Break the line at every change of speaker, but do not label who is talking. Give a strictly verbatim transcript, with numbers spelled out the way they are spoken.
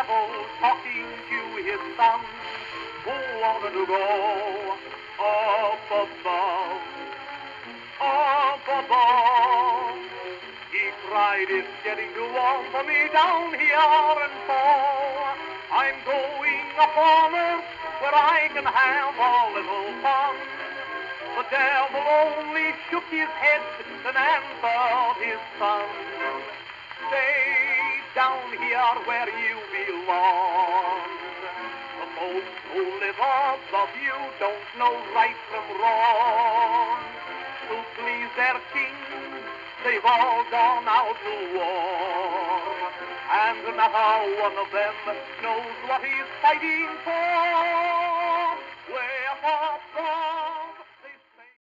devil talking to his son, who wanted to go up above, up above. He cried, it's getting too warm for me down here, and so I'm going up on earth where I can have a little fun. The devil only shook his head and answered his son, stay down here where you belong. The folks who live above you don't know right from wrong. To please their king, they've all gone out to war. And not a one of them knows what he's fighting for.